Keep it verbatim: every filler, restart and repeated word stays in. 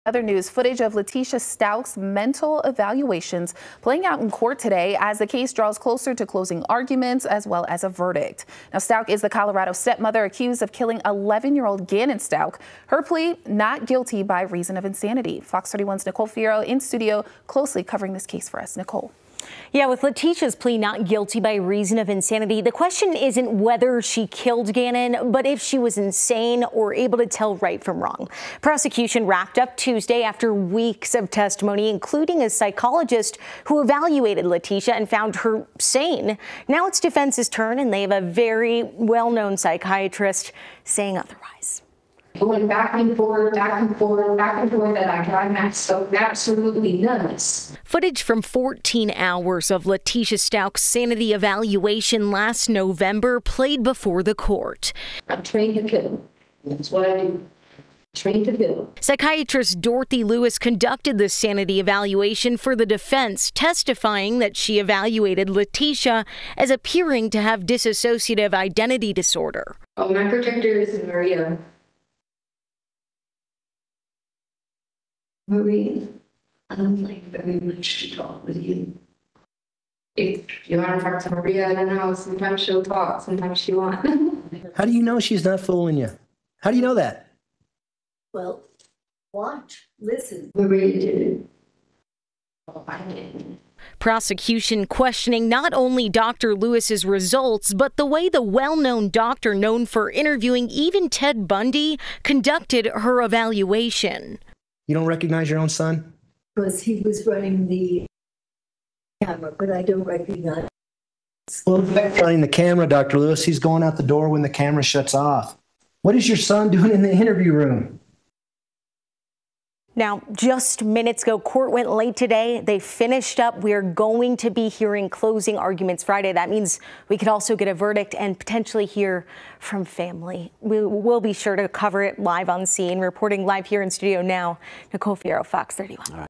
Other news, footage of Letecia Stauch's mental evaluations playing out in court today as the case draws closer to closing arguments as well as a verdict. Now, Stauch is the Colorado stepmother accused of killing eleven-year-old Gannon Stauch. Her plea, not guilty by reason of insanity. Fox thirty-one's Nicole Fierro in studio closely covering this case for us. Nicole. Yeah, with Letecia's plea not guilty by reason of insanity, the question isn't whether she killed Gannon, but if she was insane or able to tell right from wrong. Prosecution wrapped up Tuesday after weeks of testimony, including a psychologist who evaluated Letecia and found her sane. Now it's defense's turn, and they have a very well-known psychiatrist saying otherwise. Going back and forth, back and forth, back and forth, and I drive myself absolutely nuts. Footage from fourteen hours of Letecia Stauch's sanity evaluation last November played before the court. I'm trained to kill. That's what I do. Trained to kill. Psychiatrist Dorothy Lewis conducted the sanity evaluation for the defense, testifying that she evaluated Letecia as appearing to have dissociative identity disorder. Oh, my protector is Maria. Marie, I don't like very much to talk with you. If you want to talk to Maria, I don't know, sometimes she'll talk, sometimes she won't. How do you know she's not fooling you? How do you know that? Well, watch, listen. Maria did it. Oh, I didn't. Prosecution questioning not only Doctor Lewis's results, but the way the well-known doctor known for interviewing even Ted Bundy conducted her evaluation. You don't recognize your own son? Because he was running the camera, but I don't recognize. Well, running the camera, Doctor Lewis, he's going out the door when the camera shuts off. What is your son doing in the interview room? Now, just minutes ago, court went late today. They finished up. We are going to be hearing closing arguments Friday. That means we could also get a verdict and potentially hear from family. We will be sure to cover it live on scene. Reporting live here in studio now, Nicole Fierro, Fox thirty-one.